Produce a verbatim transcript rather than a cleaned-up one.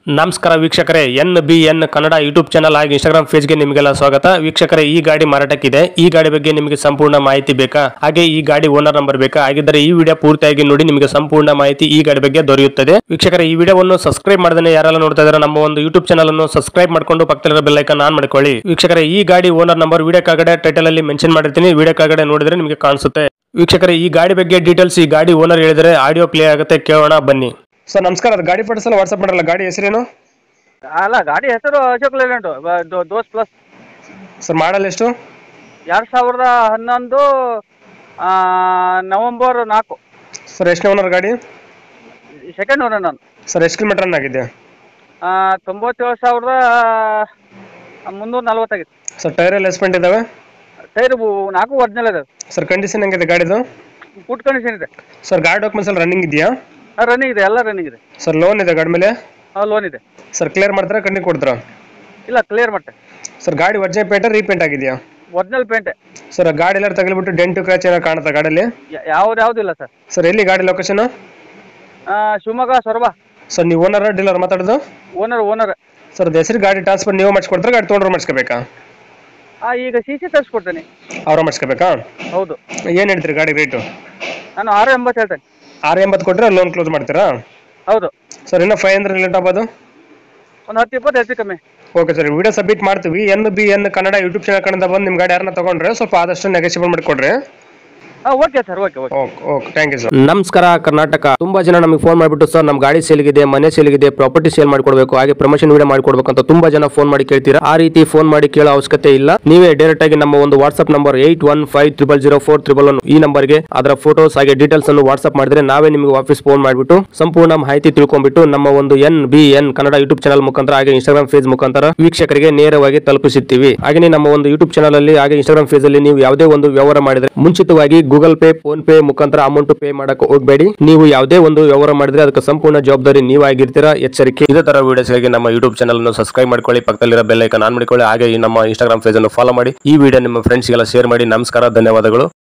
ನಮಸ್ಕಾರ ವೀಕ್ಷಕರೇ, N B N Kannada YouTube channel ಹಾಗೂ ಇನ್ಸ್ಟಾಗ್ರಾಮ್ ಪೇಜ್ ಗೆ ನಿಮಗೆಲ್ಲ ಸ್ವಾಗತ. ವೀಕ್ಷಕರೇ, ಈ ಗಾಡಿ ಮಾರಾಟಕ್ಕಿದೆ. ಈ ಗಾಡಿ ಬಗ್ಗೆ ನಿಮಗೆ ಸಂಪೂರ್ಣ ಮಾಹಿತಿ ಬೇಕಾ? ಹಾಗೆ ಈ ಗಾಡಿ ಓನರ್ ನಂಬರ್ ಬೇಕಾ? ಹಾಗಿದ್ದರೆ ಈ ವಿಡಿಯೋ ಪೂರ್ತಿಯಾಗಿ ನೋಡಿ, ನಿಮಗೆ ಸಂಪೂರ್ಣ ಮಾಹಿತಿ ಈ ಗಾಡಿ ಬಗ್ಗೆ ದೊರೆಯುತ್ತದೆ. ವೀಕ್ಷಕರೇ, ಈ ವಿಡಿಯೋವನ್ನು ಸಬ್ಸ್ಕ್ರೈಬ್ ಮಾಡದೇ ಯಾರೆಲ್ಲ ನೋಡ್ತಾ ಇದ್ದಾರೆ ನಮ್ಮ ಒಂದು ಯೂಟ್ಯೂಬ್ ಚಾನಲ್ ಅನ್ನು ಸಬ್ಸ್ಕ್ರೈಬ್ ಮಾಡ್ಕೊಂಡು ಪಕ್ಕದಲ್ಲಿರೋ ಬೆಲ್ ಐಕಾನ್ ಆನ್ ಮಾಡ್ಕೊಳ್ಳಿ. ವೀಕ್ಷಕರೇ, ಈ ಗಾಡಿ ಓನರ್ ನಂಬರ್ ವಿಡಿಯೋ ಕೆಳಗಡೆ ಟೈಟಲ್ ಅಲ್ಲಿ ಮೆನ್ಷನ್ ಮಾಡಿರ್ತೀನಿ, ವಿಡಿಯೋ ಕೆಳಗಡೆ ನೋಡಿದ್ರೆ ನಿಮಗೆ ಕಾಣಿಸುತ್ತೆ. ವೀಕ್ಷಕರೇ, ಈ ಗಾಡಿ ಬಗ್ಗೆ ಡೀಟೇಲ್ಸ್ ಈ ಗಾಡಿ ಓನರ್ ಹೇಳಿದರೆ ಆಡಿಯೋ ಪ್ಲೇ ಆಗುತ್ತೆ, ಕೇಳೋಣ ಬನ್ನಿ. ಸರ್ ನಮಸ್ಕಾರ, ಅದು ಗಾಡಿ ಫೋಟೋಸ್ ಎಲ್ಲ ವಾಟ್ಸ್ಆಪ್ ಮಾಡಲ್ಲ. ಗಾಡಿ ಹೆಸರೇನು? ಅಲ್ಲ, ಗಾಡಿ ಹೆಸರು Ashok Leyland Dost plus. Sir model ಎಷ್ಟು? ಎರಡು ಸಾವಿರದ ಹನ್ನೊಂದು ನವಂಬರ್ ನಾಲ್ಕು. ಸರ್ ಎಷ್ಟು ಓನರ್ ಗಾಡಿ? ಸೆಕೆಂಡ್ ಓನರ್ ನಾನು. ಸರ್ ಎಷ್ಟು ಕಿಲೋಮೀಟರ್ ರನ್ ಆಗಿದೆ? ತೊಂಬತ್ತೇಳು ಸಾವಿರದ ಮುನ್ನೂರ ನಲ್ವತ್ತಾಗಿತ್ತು. ಸರ್ ಟೈರ್ ಎಲ್ಲ ಎಸ್ಪೆಂಟ್ ಇದಾವೆ? ಟೈರ್ ನಾಲ್ಕು ಒರಿಜಿನಲ್ ಇದಾವೆ. ಸರ್ ಕಂಡೀಷನ್ ಹೆಂಗಿದೆ ಗಾಡಿದು? ಫುಡ್ ಕಂಡೀಷನ್ ಇದೆ. ಸರ್ ಗಾಡಿ ಡಾಕ್ಯುಮೆಂಟ್ಸ್ ಎಲ್ಲ ರನ್ನಿಂಗ್ ಇದೆಯಾ? ರನ್ನಿಂಗ್ ಇದೆ, ಎಲ್ಲ ರನ್ನಿಂಗ್ ಇದೆ. ಸರ್ ಲೋನ್ ಇದೆ ಗಾಡಿ ಮೇಲೆ? ಹಾಂ, ಲೋನ್ ಇದೆ. ಸರ್ ಕ್ಲಿಯರ್ ಮಾಡ್ತಾರಾ ಕಂಡಿಗೆ ಕೊಡ್ತಾರಾ? ಇಲ್ಲ, ಕ್ಲಿಯರ್ ಮಾಡ್ತೆ. ಸರ್ ಗಾಡಿ ಒರಿಜಿನಲ್ ಪೇಂಟ್ ರೀಪೇಂಟ್ ಆಗಿದೆಯಾ? ಒರಿಜಿನಲ್ ಪೇಂಟೆ. ಸರ್ ಗಾಡಿ ಎಲ್ಲ ತಗಲಿಬಿಟ್ಟು ಡೆಂಟು ಕ್ರಾಚ್ ಏನೋ ಕಾಣುತ್ತಾ ಗಾಡಿಯಲ್ಲಿ? ಯಾವ್ದು ಯಾವುದಿಲ್ಲ ಸರ್. ಸರ್ ಎಲ್ಲಿ ಗಾಡಿ ಲೊಕೇಶನ್? ಶಿವಮೊಗ್ಗ ಸೊರಬ. ಸರ್ ನೀವು ಓನರ್ ಡೀಲರ್ ಮಾತಾಡೋದು? Owner owner. ಸರ್ ಅದು ಹೆಸರು ಗಾಡಿ ಟ್ರಾನ್ಸ್ಫರ್ ನೀವು ಮಾಡಿಸ್ಕೊಡ್ತಾರೆ, ಗಾಡಿ ತೊಗೊಂಡ್ರೆ ಮಾಡಿಸ್ಕೋಬೇಕಾ? ಹಾಂ, ಈಗ ಸಿ ಸಿ ತರಿಸ್ಕೊಡ್ತೇನೆ. ಅವ್ರ ಮಾಡಿಸ್ಕೋಬೇಕಾ? ಹೌದು. ಏನು ಹೇಳ್ತೀರಿ ಗಾಡಿ ರೇಟು? ನಾನು ಆರು ಎಂಬತ್ತು ಹೇಳ್ತೇನೆ. ಆರು ಎಂಬತ್ತು ಕೊಟ್ಟರೆ ಲೋನ್ ಕ್ಲೋಸ್ ಮಾಡ್ತೀರಾ? ಹೌದು. ಸರ್ ಇನ್ನೂ ಫೈವ್ ಹಂಡ್ರೆಡ್ ಲೇಟ್ ಆಗ್ಬೋದು? ಒಂದು ಹತ್ತು ಇಪ್ಪತ್ತು ಹೆಚ್ಚು ಕಮ್ಮಿ. ಓಕೆ ಸರ್, ವಿಡಿಯೋ ಸಬ್ಮಿಟ್ ಮಾಡ್ತೀವಿ. N B N Kannada YouTube channel ಕಡೆಯಿಂದ ಬಂದು ನಿಮ್ಮ ಗಾಡಿ ಯಾರನ್ನ ತೊಗೊಂಡ್ರೆ ಸ್ವಲ್ಪ ಆದಷ್ಟು ನೆಗೋಷಿಯೇಬಲ್ ಮಾಡಿಕೊಡ್ರಿ. ಹಾಂ, okay sir, okay okay okay okay thank you sir. ನಮಸ್ಕಾರ ಕರ್ನಾಟಕ. ತುಂಬಾ ಜನ ನಮಗೆ ಫೋನ್ ಮಾಡಿಬಿಟ್ಟು ಸರ್ ನಮ್ಮ ಗಾಡಿ ಸೇಲ್ಗಿದೆ, ಮನೆ ಸೇಲ್ಗಿದೆ, ಪ್ರಾಪರ್ಟಿ ಸೇಲ್ ಮಾಡ್ಕೊಡ್ಬೇಕು, ಹಾಗೆ ಪ್ರಮೋಷನ್ ವಿಡಿಯೋ ಮಾಡ್ಕೊಡ್ಬೇಕು ಅಂತ ತುಂಬಾ ಜನ ಫೋನ್ ಮಾಡಿ ಕೇಳ್ತೀರಾ. ಆ ರೀತಿ ಫೋನ್ ಮಾಡಿ ಕೇಳೋ ಅವಶ್ಯಕತೆ ಇಲ್ಲ. ನೀವೇ ಡೈರೆಕ್ಟ್ ಆಗಿ ನಮ್ಮ ಒಂದು WhatsApp number eight one five triple zero four triple one ಈ ನಂಬರ್ಗೆ ಅದರ ಫೋಟೋಸ್ ಹಾಗೆ ಡೀಟೇಲ್ಸ್ ಅನ್ನು ವಾಟ್ಸ್ಆಪ್ ಮಾಡಿದ್ರೆ ನಾವೇ ನಿಮಗೆ ವಾಪಸ್ ಫೋನ್ ಮಾಡಿಬಿಟ್ಟು ಸಂಪೂರ್ಣ ಮಾಹಿತಿ ತಿಳ್ಕೊಂಡ್ಬಿಟ್ಟು ನಮ್ಮ ಒಂದು N B N Kannada YouTube channel ಮುಖಾಂತರ ಹಾಗೆ ಇನ್ಸ್ಟಾಗ್ರಾಮ್ ಪೇಜ್ ಮುಖಾಂತರ ವೀಕ್ಷಕರಿಗೆ ನೇರವಾಗಿ ತಲುಪಿಸುತ್ತೀವಿ. ಹಾಗೆ ನಮ್ಮ ಒಂದು ಯೂಟ್ಯೂಬ್ ಚಾನಲ್ ಅಲ್ಲಿ ಹಾಗೆ ಇನ್ಸ್ಟಾಗ್ರಾಮ್ ಪೇಜ್ ಅಲ್ಲಿ ನೀವು ಯಾವುದೇ ಒಂದು ವ್ಯವಹಾರ ಮಾಡಿದ್ರೆ ಮುಂಚಿತವಾಗಿ ಗೂಗಲ್ ಪೇ, ಫೋನ್ ಪೇ ಮುಖಾಂತರ ಅಮೌಂಟ್ ಪೇ ಮಾಡಕ್ಕೆ ಹೋಗಬೇಡಿ. ನೀವು ಯಾವುದೇ ಒಂದು ವ್ಯವಹಾರ ಮಾಡಿದ್ರೆ ಅದಕ್ಕೆ ಸಂಪೂರ್ಣ ಜವಾಬ್ದಾರಿ ನೀವಾಗಿರ್ತೀರಾ, ಎಚ್ಚರಿಕೆ. ಇದೇ ತರ ವಿಡಿಯೋಸ್ಗಾಗಿ ನಮ್ಮ ಯೂಟ್ಯೂಬ್ ಚಾನಲ್ ಅನ್ನು ಸಬ್ಸ್ಕ್ರೈಬ್ ಮಾಡ್ಕೊಳ್ಳಿ, ಪಕ್ಕದಲ್ಲಿರೋ ಬೆಲ್ ಐಕಾನ್ ಆನ್ ಮಾಡಿಕೊಳ್ಳಿ, ಹಾಗೆ ನಮ್ಮ ಇನ್ಸ್ಟಾಗ್ರಾಮ್ ಪೇಜ್ ಅನ್ನು ಫಾಲೋ ಮಾಡಿ. ಈ ವಿಡಿಯೋ ನಿಮ್ಮ ಫ್ರೆಂಡ್ಸ್ಗೆಲ್ಲ ಶೇರ್ ಮಾಡಿ. ನಮಸ್ಕಾರ, ಧನ್ಯವಾದಗಳು.